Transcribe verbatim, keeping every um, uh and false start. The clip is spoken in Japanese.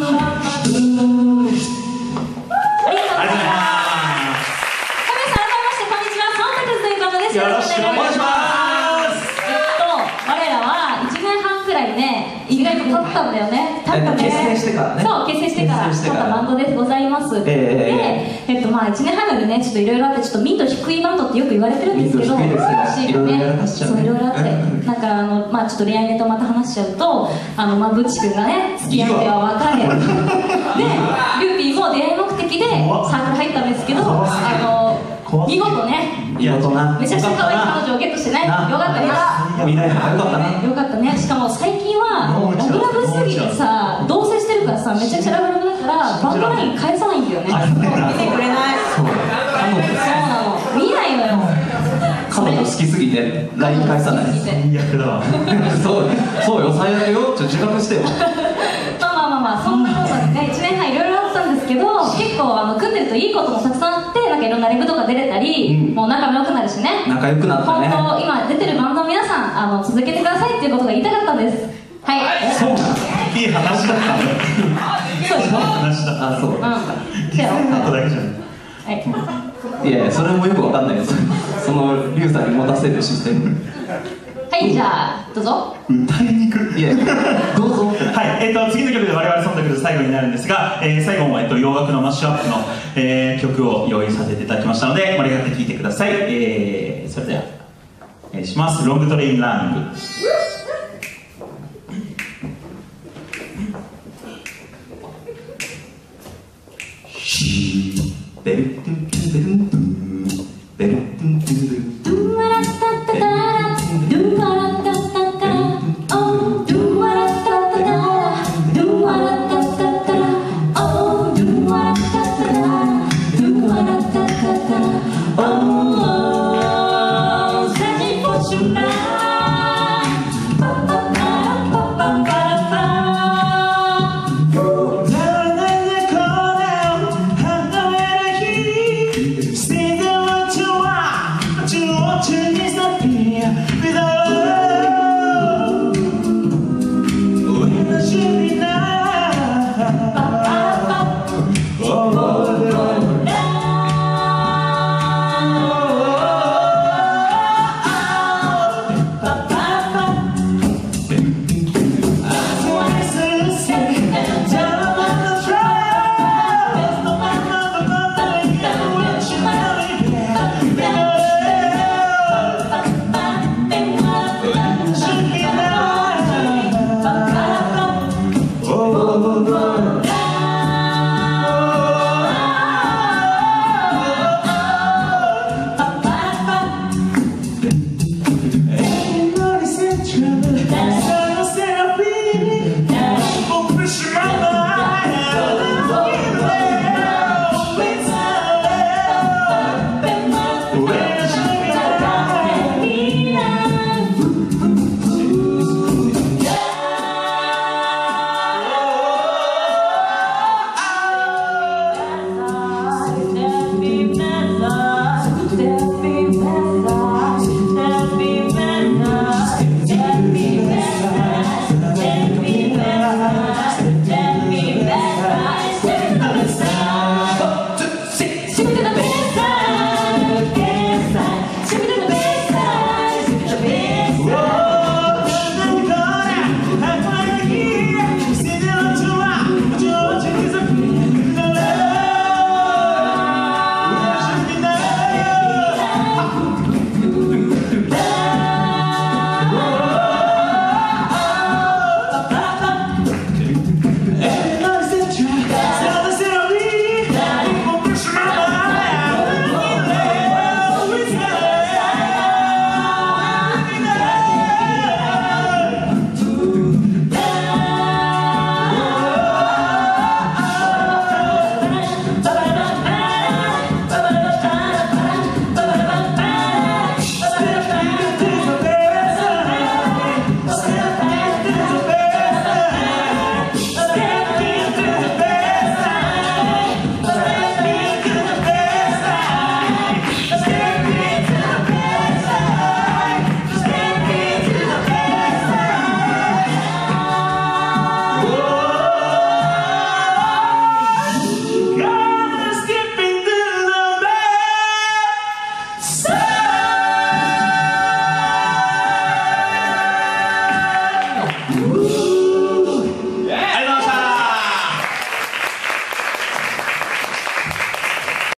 よろしくお願いします。えっと、我らはいちねんはんくらいね、意外と経ったんだよね。経ったね。 結成してからね。 そう、結成してから経ったバンドでございます。で、えっとまあいちねんはんでね、ちょっといろいろあって、ちょっとミント低いバンドってよく言われてるんですけど、 いろいろやらかしちゃう。 そういろいろあって、なんかあのまあちょっと恋愛ネタまた話しちゃうと、あのまあブッチ君がね、付き合っては別れ、で、ルーピーも出会い目的でサークル入ったんですけど、あの見事ね。 見事な。 めちゃくちゃ可愛い彼女をゲットしてね、よかったです。 未来よかったな。 よかったね。しかも最近はラブラブすぎてさ、同棲してるからさ、めちゃくちゃラブラブだからバンドライン返さないんだよね。見てくれない。そうなの。見ないのよ。 彼女好きすぎて ライン 返さない。 最悪だわ。 そうそうよ、最悪よ。ちょっと自覚してよ。 まあまあまあまあ、そんなことでね、いちねんはんいろいろあったんですけど、結構あの組んでるといいこともたくさんあって、なんかいろんなライブとか出れたり、もう仲も良くなるしね。 仲良くなったね。 本当今出てるバンドの皆さん、あの続けてくださいっていうことが言いたかったんです。はい。 そうなんいい話だった。 そうでしょ。 話だった。 あ、そう。うん。 そうやろ。 ここだけじゃない。 はい。 いやいや、それもよくわかんないです。そのリュウさんに持たせるシステム。 はい、じゃあどうぞ。 歌いにくい。 いや、どうぞ。 はい、えっと次の曲で我々忖度の最後になるんですが、えー、最後もえっと洋楽のマッシュアップの、えー、曲を用意させていただきましたので、盛り上がって聴いてください。えー、それではお願いします。ロングトレインランニング。シーベルトゥベルトゥ